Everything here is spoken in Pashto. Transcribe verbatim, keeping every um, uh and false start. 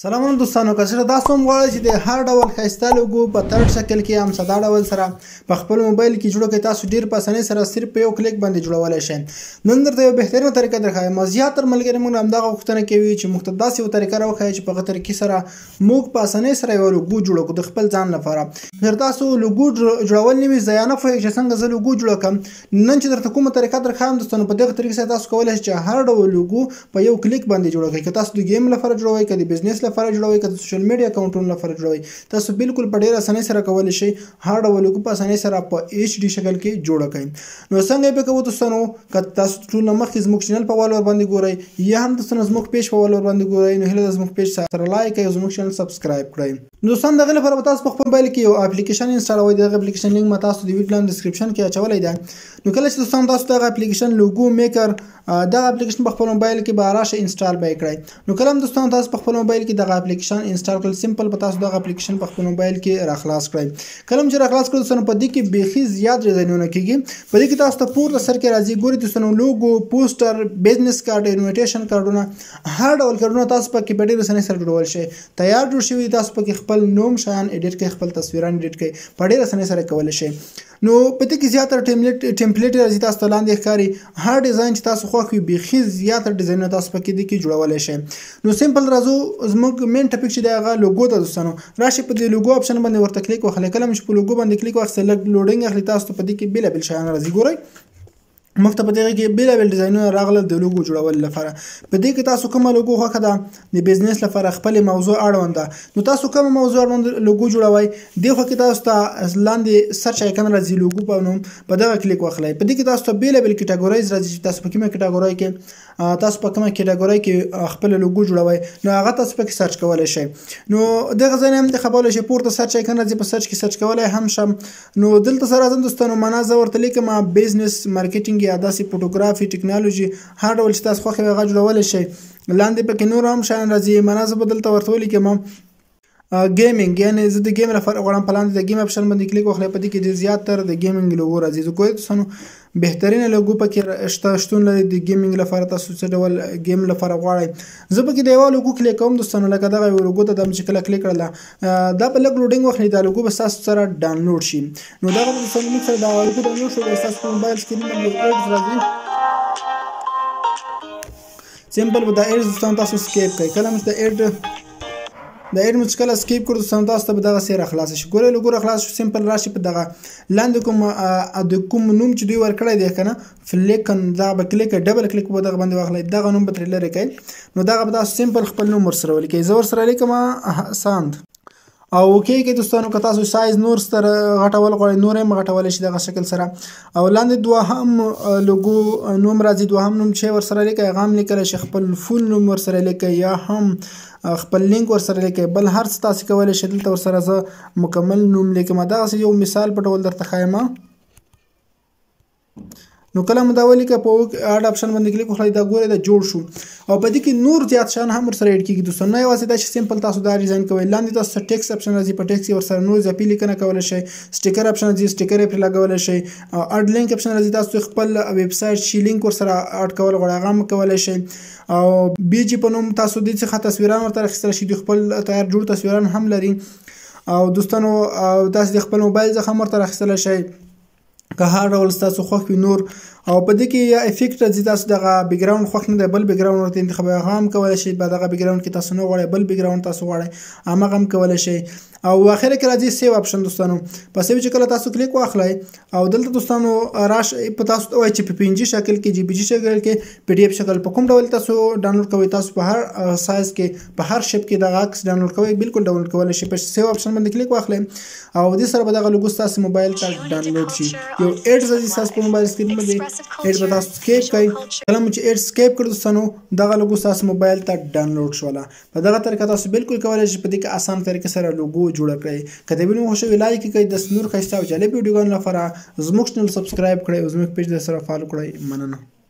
سلامونه دوستانو، که چېرته تاسو هم غواړئ چې د هر ډول ښایسته لوګو په ترټ شکل کې هم ساده ډول سره په خپل موبایل کې جوړ کړئ، تاسو ډېر په اسانۍ سره صرف په یو کلیک باندې جوړولی شئ. نن درته یو بهترینه طریقه درښایم. زیاتره ملګري موږ همدغه غوښتنه کوي چې موږ ته داسې یوه طریقه راوښایي چې په هغه طریقې سره موږ په اسانۍ سره یوه لوګو جوړه کړو د خپل ځان لپاره. که تاسو لوګو جوړول نه وي، زه یا نه پوهېږئ چې څنګه زه لوګو جوړه کړم، نن چې درته کومه طریقه درښایم دوستانو، په دغه طریقې سره تاسو کولی شئ چې هر ډول لوګو په یو کلیک باندې جوړه کړئ. که تاسو د ګیم لپاره جوړوئ، که د بزنس لپاره جوړوئ، که سوشل میډیا اکاونټونو لپاره جوړوي، تاسو بالکل په ډېر اسانۍ سره کولی شئ هر ډول لوګو په اسانۍ سره په ایچ ډي شکل کې جوړه کړئ. نو څنګه یې به کوو دوستانو؟ که تاسو ټول نه مخکې زموږ چینل په وال ورباندې ګورئ یا هم دوستانو زموږ پیج په وال ورباندې ګورئ، نو هیله ده زموږ پیج سره لایک کړئ او زموږ چینل سبسکرایب کړئ. نو دوستان د هغې لپاره به تاسو په خپل موبایل کې یو اپلیکیشن انسټالوئ. د هغه اپلیکیشن لینک ما تاسو د ویډیو لاندې ډسکرپشن کې اچولی ده. نو کله چې دوستان تاسو دغه اپلیکیشن لوګو میکر دغه اپلیکیشن په خپل موبایل کې به راشه انسټال به یې کړئ. نو کله هم دوستان تاسو په خپل موبایل کې دغه اپلیکیشن انسټال کړل، سمپل به تاسو دغه اپلیکیشن په خپل موبایل کې راخلاص کړئ. کله هم چې راخلاص کړئ دوستانو، په دې کې بیخي زیات ډیزاینونه کېږي. په دې کې تاسو ته پورته سر کې راځي، ګورئ دوستانو لوګو، پوسټر، بزنس کارډ، انویټیشن کارډونه، هر ډول کارډونه تاسو پکې په ډېرې اسانۍ سره جوړول شئ. تیار جوړ شوي تاسو پکې خپل نوم شیان ایډیټ کړئ، خپل تصویران ایډیټ کړئ، په ډېره اسانۍ سره کولی شئ. نو په دې کې زیاتره ټمپلیټ راځي، تاسو ته لاندې ښکاري هر ډیزاین چې تاسو خوښ وي، بیخي زیاتره ډیزاینونه تاسو پکې دې کې جوړولی شئ. نو سمپل راځو زموږ مین ټاپک چې دی هغه لوګو ته. دوستانو راشئ په دې لوګو اپشن باندې ورته کلیک واخلئ. کله چې په لوګو باندې کلیک واخیستئ، لږ لوډینګ اخلي، تاسو ته په دې کې بېلابېل شیان راځي. ګورئ موږ ته په دغه کې بېلابېل ډیزاینونه راغلل د لوګو جوړولو لپاره. په دې کې تاسو کومه لوګو خوښه ده د بزنس لپاره، خپلې موضوع اړوند ده، نو تاسو کومه موضوع اړوند لوګو جوړوئ، دې خوا کې تاسو ته لاندې سرچ آیکن راځي لوګو په نوم، په دغه کلیک واخلئ. په دې کې تاسو ته بېلابېل کټګورایز راځي چې تاسو په کومه کټګورۍ کې تاسو په کومه کټګورۍ کې خپل لوګو جوړوئ، نو هغه تاسو پکې سرچ کولی شئ. نو دغه ځای نه هم انتخابولی شئ، پورته سرچ آیکن راځي، په سرچ کې سرچ کولی هم شم. نو دلته سره راځم دوستانو، معنا زه ورته لیکم بزنس، مارکیټینګ یا داسې فوټوګرافي، ټیکنالوژي، هر ډول چې تاسو خوښ وي هغه جوړولی شئ. لاندې پکې نور هم شیان راځي، معنا زه به دلته ورته ولیکم ګیمینګ، یعنې زه د ګیم لپاره غواړم. په لاندې د ګیم اپشن باندې کلیک وکړئ، په دې کې ډېر زیاتره د ګیمینګ لوګو راځي. زه ګورئ دوستانو بهترینه لوګو پکې شته شتون لري د ګیمینګ لپاره. تاسو څه ډول ګیم لپاره غواړئ، زه پکې د یوه لوګو کلیک کوم دوستانو، لکه دغه یو لوګو ته دم چې کله کلیک کړله دا په لږ لوډینګ واخلي، دا لوګو به ستاسو سره ډاونلوډ شي. نو دغه دوستانو موږ سره دغه لوګو ډاونلوډ شو، بیا ستاسو په موبایل سکرین باندې یو ایډز راځي. سمپل به دا ایډز دوستانو تاسو سکیپ کړئ. کله مو د ایډ د ایډ مو چې کله سکیپ کړو دوستانو، تاسو ته به دغسې راخلاصه شي. ګورئ لوګو راخلاص شو. سمپل راشي په دغه لاندې کوم د کوم نوم چې دوی ورکړی دی که نه فلیکن، دغه به کلیک کړئ، ډبل کلیک به دغه باندې واخلئ، دغه نوم به ترې لرې کړئ. نو دغه به تاسو سمپل خپل نوم ورسره ولیکئ. زه ورسره لیکم ساند او اوکې کې دوستانو. که تاسو سایز نور سره غټول غواړئ، نور هم غټولی شي دغه شکل سره. او لاندې دوهم لوګو نوم راځي، دوهم نوم چې ورسره لیکئ هغه هم لیکلی شي، خپل فول نوم ورسره لیکئ یا هم خپل لینک ورسره لیکئ، بل هر څه تاسو کولی شئ. دلته ورسره زه مکمل نوم لیکم، دغسې یو مثال په ډول درته ښایم. نو کله مو دا ولیکه، په اډ اپشن باندې کلیک وکړئ، دا ګورئ دا جوړ شو. او په دې کې نور زیات شیان هم ورسره ایډ کېږي دوستانو، نه یوازې دا چې سمپل تاسو دا ډیزاین کوئ. لاندې تاسو ته ټیکس اپشن راځي، په ټیکس یې ورسره نور اضافي لیکنه کولی شئ. سټیکر اپشن راځي، سټیکر یې پرې لګولی شئ. اډ لینک اپشن راځي، تاسو خپل ویب سایټ چې لینک ورسره اډ کول غواړئ هغه هم کولی شئ. او بي جي په نوم تاسو دې څخه تصویران ورته اخیستلی شئ، دوی خپل تیار جوړ تصویران هم لري. او دوستانو تاسو د خپل موبایل څخه هم ورته اخیستلی شئ که هر ډول ستاسو خوښ وي نور. او په دې کې یا افیکټ راځي، تاسو دغه بیکګراوند خوښ نه دی، بل بیکګراوند ورته انتخابوئ، هغه هم کولی شئ. په دغه بیکګراوند کې تاسو نه غواړئ، بل بیکګراوند تاسو غواړئ، هماغه هم کولی شئ. او اخر کې راځي سیو اپشن دوستانو. په سیو چې کله تاسو کلیک واخلئ او دلته دوستانو راشئ، په تاسو ته وایي چې په پي ان جي شکل کې، جي پي جي شکل کې، پي ډي اف شکل په کوم ډول تاسو ډاونلوډ کوئ، تاسو په هر سایز کې په هر شیپ کې دغه عکس ډاونلوډ کوئ، بالکل ډاونلوډ کولی شئ. په سیو اپشن باندې کلیک واخلئ او دې سره به دغه لوګو ستاسو موبایل ته ډاونلوډ شي. یو ایډ راځي ستاسو په موبایل سکرین باندې، ایډ به تاسو سکیپ کړئ. کله مو چې ایډ سکیپ کړ دوستانو، دغه لوګو ستاسو موبایل ته ډاونلوډ شوله. په دغه طریقه تاسو بالکل کولی شئ په دې کې اسانه طریقې سره لوګو جوړه کړئ. که د ویډیو خوښ وي لایک کړئ، د نور ښایسته او جالب ویډیوګانو لپاره زموږ چینل سبسکرایب کړئ او زموږ پیج سره فالو کړئ. مننه.